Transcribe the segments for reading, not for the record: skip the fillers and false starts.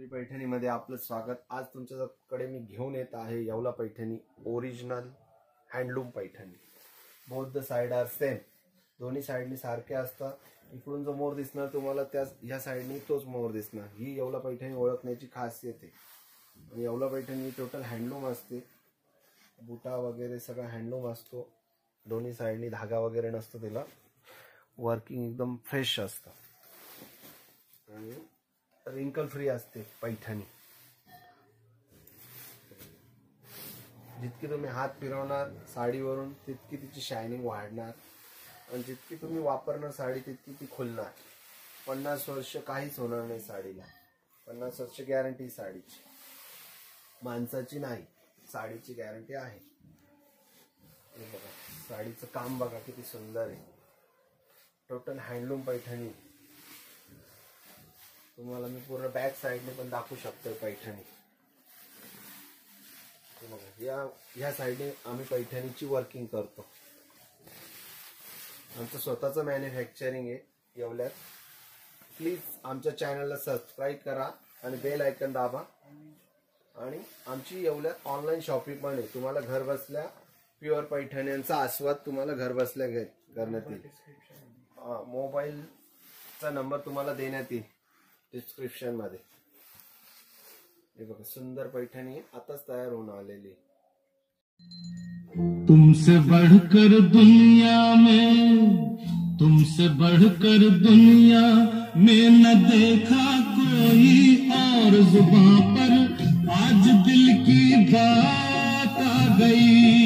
येवली पैठणीमध्ये आपलं स्वागत। आज तुमच्याकडे मी घेऊन येत आहे Yeola Paithani original handloom Paithani. Both the side are same, दोन्ही साइडनी सारखे असतात। इकडून जो मोर दिसणार तुम्हाला त्या ह्या साइडनी तोच मोर दिसणार। ही येवला पैठणी ओळखण्याची खासियत आहे। आणि येवला पैठणी टोटल हँडलूम असते, बुटा वगैरे सगळं हँडलूम असतो। दोन्ही साइडनी धागा वगैरे नसतो, तिला वर्किंग एकदम फ्रेश असतं आणि रिंकल फ्री असते पैठणी। जितकी तुम्ही हात फिरवणार साडीवरून तितकी तिची शायनिंग वाढणार आणि जितकी तुम्ही वापरणार साडी तितकी ती खुलणार। 50 वर्ष काहीच होणार नाही साडीला। 50 वर्ष गॅरंटी साडीची, माणसाची नाही, साडीची गॅरंटी आहे। हे बघा, साडीचं काम बघा किती सुंदर आहे। Total handloom Paithani. तुम्हाला मी पूर्ण बॅक साइडने पण दाखवू शकतो पैठणी। या साइडने आम्ही पैठणीची वर्किंग करतो। आमचं स्वतःचं मॅन्युफॅक्चरिंग आहे येवल्यात। प्लीज आमच्या चॅनलला सबस्क्राईब करा आणि बेल आयकॉन दाबा। आणि आमची येवल्यात ऑनलाईन शॉपिंग पण आहे। तुम्हाला घर बसल्या प्युअर पैठण्यांचा आस्वाद तुम्हाला घर बसल्या करण्यात येईल। मोबाईलचा नंबर तुम्हाला देण्यात येईल डिस्क्रिप्शन मध्ये। हे बघा, सुंदर पैठणी आताच तयार होऊन आलेली। तुमसे बढ़कर दुनिया में, तुमसे बढ़कर दुनिया में न देखा कोई और। जुबां पर आज दिल की बात आ गई।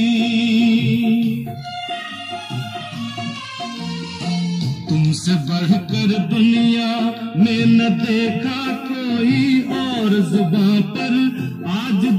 तुमसे बढ़कर दुनिया में न देखा कोई और। जुबां पर आज